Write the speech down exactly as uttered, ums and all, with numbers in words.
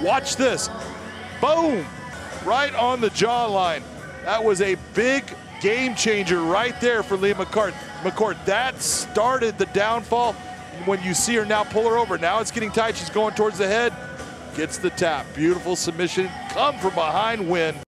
Watch this. Boom! Right on the jawline. That was a big game changer right there for Leah McCourt. McCourt, that started the downfall. When you see her now pull her over, now it's getting tight. She's going towards the head. Gets the tap. Beautiful submission. Come from behind win.